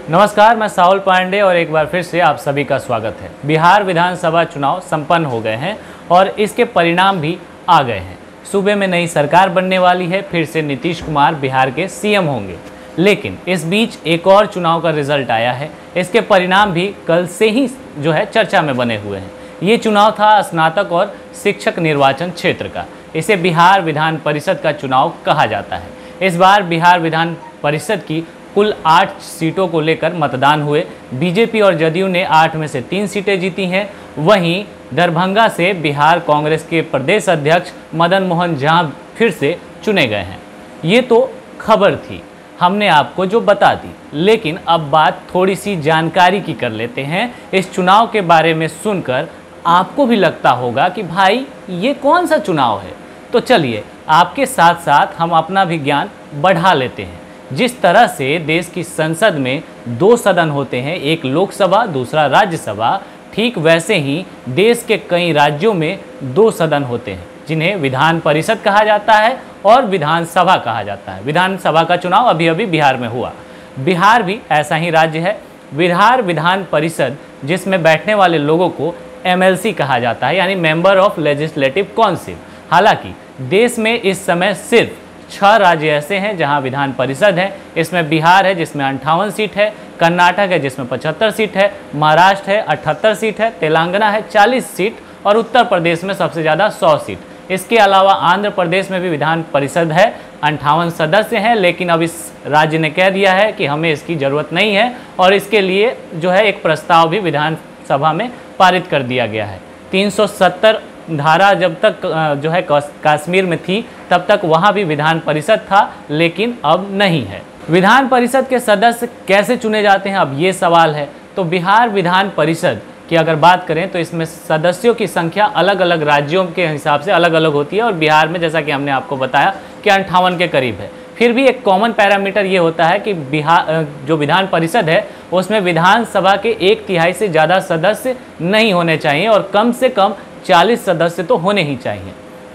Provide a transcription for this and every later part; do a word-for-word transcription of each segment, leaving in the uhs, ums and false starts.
नमस्कार, मैं साहुल पांडे और एक बार फिर से आप सभी का स्वागत है। बिहार विधानसभा चुनाव संपन्न हो गए हैं और इसके परिणाम भी आ गए हैं। सूबे में नई सरकार बनने वाली है, फिर से नीतीश कुमार बिहार के सीएम होंगे। लेकिन इस बीच एक और चुनाव का रिजल्ट आया है, इसके परिणाम भी कल से ही जो है चर्चा में बने हुए हैं। ये चुनाव था स्नातक और शिक्षक निर्वाचन क्षेत्र का। इसे बिहार विधान परिषद का चुनाव कहा जाता है। इस बार बिहार विधान परिषद की कुल आठ सीटों को लेकर मतदान हुए। बीजेपी और जदयू ने आठ में से तीन सीटें जीती हैं। वहीं दरभंगा से बिहार कांग्रेस के प्रदेश अध्यक्ष मदन मोहन झा फिर से चुने गए हैं। ये तो खबर थी, हमने आपको जो बता दी, लेकिन अब बात थोड़ी सी जानकारी की कर लेते हैं। इस चुनाव के बारे में सुनकर आपको भी लगता होगा कि भाई ये कौन सा चुनाव है, तो चलिए आपके साथ साथ हम अपना भी ज्ञान बढ़ा लेते हैं। जिस तरह से देश की संसद में दो सदन होते हैं, एक लोकसभा दूसरा राज्यसभा, ठीक वैसे ही देश के कई राज्यों में दो सदन होते हैं जिन्हें विधान परिषद कहा जाता है और विधानसभा कहा जाता है। विधानसभा का चुनाव अभी अभी बिहार में हुआ। बिहार भी ऐसा ही राज्य है। बिहार विधान परिषद जिसमें बैठने वाले लोगों को एम एल सी कहा जाता है, यानी मेंबर ऑफ लेजिस्लेटिव काउंसिल। हालांकि देश में इस समय सिर्फ छह राज्य ऐसे हैं जहां विधान परिषद है। इसमें बिहार है जिसमें अंठावन सीट है, कर्नाटक है जिसमें पचहत्तर सीट है, महाराष्ट्र है अठहत्तर सीट है, तेलंगाना है चालीस सीट और उत्तर प्रदेश में सबसे ज़्यादा सौ सीट। इसके अलावा आंध्र प्रदेश में भी विधान परिषद है, अंठावन सदस्य हैं, लेकिन अब इस राज्य ने कह दिया है कि हमें इसकी ज़रूरत नहीं है और इसके लिए जो है एक प्रस्ताव भी विधानसभा में पारित कर दिया गया है। तीन सौ सत्तर धारा जब तक जो है कश्मीर में थी तब तक वहाँ भी विधान परिषद था, लेकिन अब नहीं है। विधान परिषद के सदस्य कैसे चुने जाते हैं, अब ये सवाल है। तो बिहार विधान परिषद की अगर बात करें तो इसमें सदस्यों की संख्या अलग अलग राज्यों के हिसाब से अलग अलग होती है और बिहार में जैसा कि हमने आपको बताया कि अंठावन के करीब है। फिर भी एक कॉमन पैरामीटर ये होता है कि बिहार जो विधान परिषद है उसमें विधानसभा के एक तिहाई से ज़्यादा सदस्य नहीं होने चाहिए और कम से कम चालीस सदस्य तो होने ही चाहिए।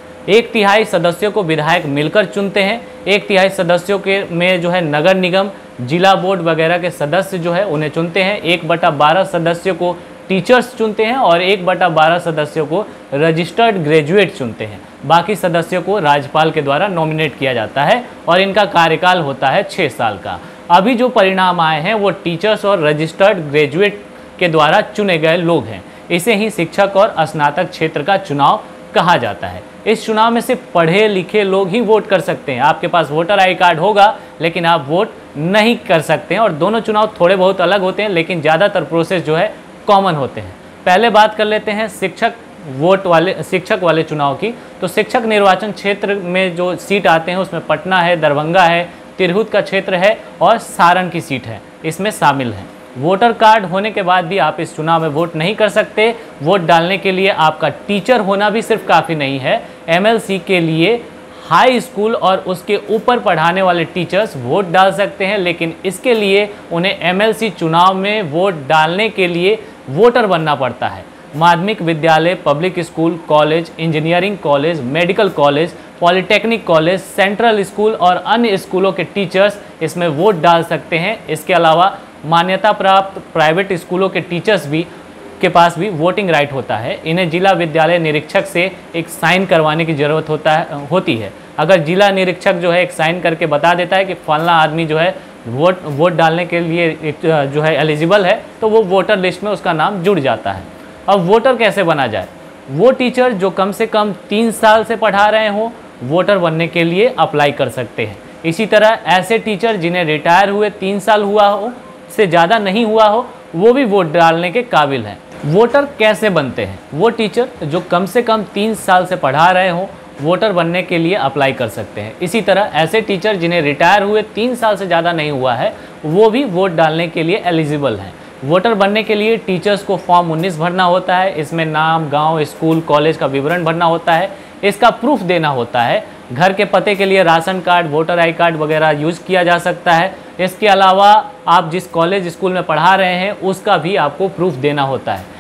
एक तिहाई सदस्यों को विधायक मिलकर चुनते हैं। एक तिहाई सदस्यों के में जो है नगर निगम, जिला बोर्ड वगैरह के सदस्य जो है उन्हें चुनते हैं। एक बटा बारह सदस्यों को टीचर्स चुनते हैं और एक बटा बारह सदस्यों को रजिस्टर्ड ग्रेजुएट चुनते हैं। बाकी सदस्यों को राज्यपाल के द्वारा नॉमिनेट किया जाता है और इनका कार्यकाल होता है छः साल का। अभी जो परिणाम आए हैं वो टीचर्स और रजिस्टर्ड ग्रेजुएट के द्वारा चुने गए लोग हैं। इसे ही शिक्षक और स्नातक क्षेत्र का चुनाव कहा जाता है। इस चुनाव में सिर्फ पढ़े लिखे लोग ही वोट कर सकते हैं। आपके पास वोटर आई कार्ड होगा लेकिन आप वोट नहीं कर सकते हैं और दोनों चुनाव थोड़े बहुत अलग होते हैं, लेकिन ज़्यादातर प्रोसेस जो है कॉमन होते हैं। पहले बात कर लेते हैं शिक्षक वोट वाले शिक्षक वाले चुनाव की। तो शिक्षक निर्वाचन क्षेत्र में जो सीट आते हैं उसमें पटना है, दरभंगा है, तिरहुत का क्षेत्र है और सारण की सीट है, इसमें शामिल हैं। वोटर कार्ड होने के बाद भी आप इस चुनाव में वोट नहीं कर सकते। वोट डालने के लिए आपका टीचर होना भी सिर्फ काफ़ी नहीं है। एम एल सी के लिए हाई स्कूल और उसके ऊपर पढ़ाने वाले टीचर्स वोट डाल सकते हैं, लेकिन इसके लिए उन्हें एम एल सी चुनाव में वोट डालने के लिए वोटर बनना पड़ता है। माध्यमिक विद्यालय, public school, college, engineering college, medical college, polytechnic college, central school और अन्य स्कूलों के टीचर्स इसमें वोट डाल सकते हैं। इसके अलावा मान्यता प्राप्त प्राइवेट स्कूलों के टीचर्स भी के पास भी वोटिंग राइट होता है। इन्हें जिला विद्यालय निरीक्षक से एक साइन करवाने की ज़रूरत होता है होती है। अगर जिला निरीक्षक जो है एक साइन करके बता देता है कि फलाना आदमी जो है वोट वोट डालने के लिए एक जो है एलिजिबल है, तो वो वोटर लिस्ट में उसका नाम जुड़ जाता है। अब वोटर कैसे बना जाए? वो टीचर जो कम से कम तीन साल से पढ़ा रहे हों, वोटर बनने के लिए अप्लाई कर सकते हैं। इसी तरह ऐसे टीचर जिन्हें रिटायर हुए तीन साल हुआ हो से ज़्यादा नहीं हुआ हो, वो भी वोट डालने के काबिल हैं। वोटर कैसे बनते हैं? वो टीचर जो कम से कम तीन साल से पढ़ा रहे हों, वोटर बनने के लिए अप्लाई कर सकते हैं। इसी तरह ऐसे टीचर जिन्हें रिटायर हुए तीन साल से ज़्यादा नहीं हुआ है, वो भी वोट डालने के लिए एलिजिबल हैं। वोटर बनने के लिए टीचर्स को फॉर्म उन्नीस भरना होता है। इसमें नाम, गांव, स्कूल, कॉलेज का विवरण भरना होता है। इसका प्रूफ देना होता है। घर के पते के लिए ration card, voter I card वगैरह यूज़ किया जा सकता है। इसके अलावा आप जिस कॉलेज स्कूल में पढ़ा रहे हैं उसका भी आपको प्रूफ देना होता है।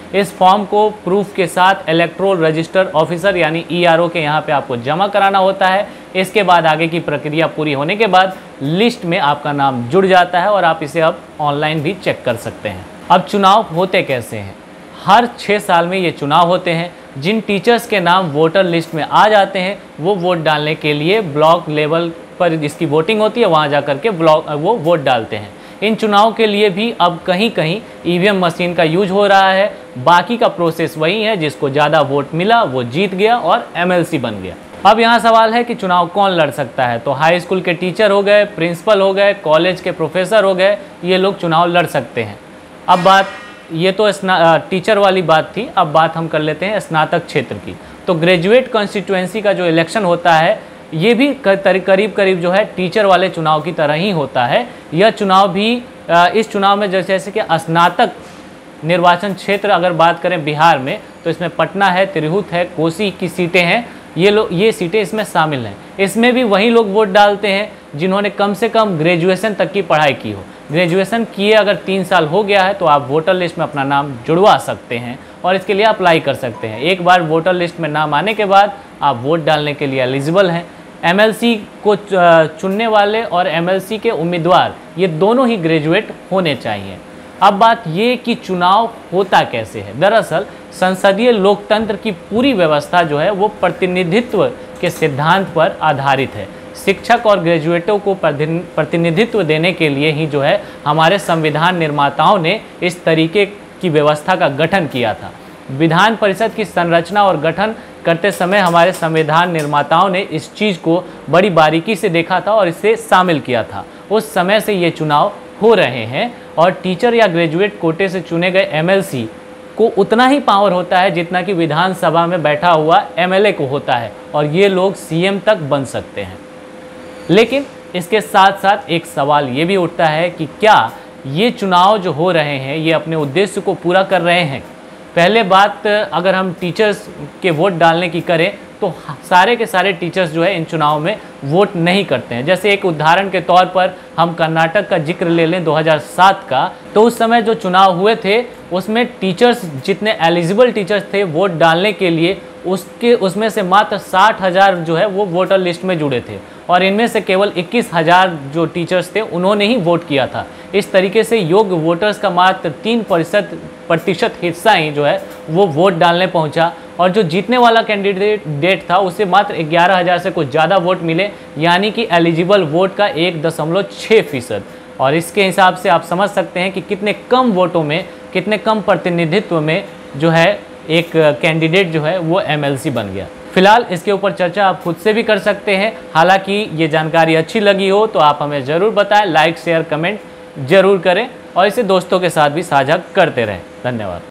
इस फॉर्म को प्रूफ के साथ इलेक्ट्रोल रजिस्टर ऑफिसर यानी ई आर ओ के यहाँ पे आपको जमा कराना होता है। इसके बाद आगे की प्रक्रिया पूरी होने के बाद लिस्ट में आपका नाम जुड़ जाता है और आप इसे अब ऑनलाइन भी चेक कर सकते हैं। अब चुनाव होते कैसे हैं? हर छः साल में ये चुनाव होते हैं। जिन टीचर्स के नाम वोटर लिस्ट में आ जाते हैं वो वोट डालने के लिए ब्लॉक लेवल पर जिसकी वोटिंग होती है वहाँ जा कर के ब्लॉक वो वोट डालते हैं। इन चुनाव के लिए भी अब कहीं कहीं ई वी एम मशीन का यूज हो रहा है। बाकी का प्रोसेस वही है, जिसको ज़्यादा वोट मिला वो जीत गया और एम एल सी बन गया। अब यहाँ सवाल है कि चुनाव कौन लड़ सकता है? तो हाई स्कूल के टीचर हो गए, प्रिंसिपल हो गए, कॉलेज के प्रोफेसर हो गए, ये लोग चुनाव लड़ सकते हैं। अब बात ये तो टीचर वाली बात थी, अब बात हम कर लेते हैं स्नातक क्षेत्र की। तो ग्रेजुएट कॉन्स्टिट्यूएंसी का जो इलेक्शन होता है ये भी करीब करीब जो है टीचर वाले चुनाव की तरह ही होता है। यह चुनाव भी इस चुनाव में जैसे जैसे कि स्नातक निर्वाचन क्षेत्र अगर बात करें बिहार में तो इसमें पटना है, तिरहुत है, कोसी की सीटें हैं, ये लोग ये सीटें इसमें शामिल हैं। इसमें भी वही लोग वोट डालते हैं जिन्होंने कम से कम ग्रेजुएशन तक की पढ़ाई की हो। ग्रेजुएशन किए अगर तीन साल हो गया है तो आप वोटर लिस्ट में अपना नाम जुड़वा सकते हैं और इसके लिए अप्लाई कर सकते हैं। एक बार वोटर लिस्ट में नाम आने के बाद आप वोट डालने के लिए एलिजिबल हैं। एम एल सी को चुनने वाले और एम एल सी के उम्मीदवार ये दोनों ही ग्रेजुएट होने चाहिए। अब बात ये कि चुनाव होता कैसे है। दरअसल संसदीय लोकतंत्र की पूरी व्यवस्था जो है वो प्रतिनिधित्व के सिद्धांत पर आधारित है। शिक्षक और ग्रेजुएटों को प्रतिनिधित्व देने के लिए ही जो है हमारे संविधान निर्माताओं ने इस तरीके की व्यवस्था का गठन किया था। विधान परिषद की संरचना और गठन करते समय हमारे संविधान निर्माताओं ने इस चीज़ को बड़ी बारीकी से देखा था और इसे शामिल किया था। उस समय से ये चुनाव हो रहे हैं और टीचर या ग्रेजुएट कोटे से चुने गए एम एल सी को उतना ही पावर होता है जितना कि विधानसभा में बैठा हुआ एम एल ए को होता है और ये लोग सी एम तक बन सकते हैं। लेकिन इसके साथ साथ एक सवाल ये भी उठता है कि क्या ये चुनाव जो हो रहे हैं ये अपने उद्देश्य को पूरा कर रहे हैं? पहले बात अगर हम टीचर्स के वोट डालने की करें तो सारे के सारे टीचर्स जो है इन चुनाव में वोट नहीं करते हैं। जैसे एक उदाहरण के तौर पर हम कर्नाटक का जिक्र ले लें दो हज़ार सात का, तो उस समय जो चुनाव हुए थे उसमें टीचर्स जितने एलिजिबल टीचर्स थे वोट डालने के लिए उसके उसमें से मात्र साठ हज़ार जो है वो वोटर लिस्ट में जुड़े थे और इनमें से केवल इक्कीस हज़ार जो टीचर्स थे उन्होंने ही वोट किया था। इस तरीके से योग्य वोटर्स का मात्र तीन प्रतिशत प्रतिशत हिस्सा ही जो है वो वोट डालने पहुंचा और जो जीतने वाला कैंडिडेट डेट था उसे मात्र ग्यारह हज़ार से कुछ ज़्यादा वोट मिले, यानी कि एलिजिबल वोट का एक दशमलव छः फीसद। और इसके हिसाब से आप समझ सकते हैं कि कितने कम वोटों में, कितने कम प्रतिनिधित्व में जो है एक कैंडिडेट जो है वो एम एल सी बन गया। फिलहाल इसके ऊपर चर्चा आप खुद से भी कर सकते हैं। हालांकि ये जानकारी अच्छी लगी हो तो आप हमें ज़रूर बताएं, लाइक शेयर कमेंट जरूर करें और इसे दोस्तों के साथ भी साझा करते रहें। धन्यवाद।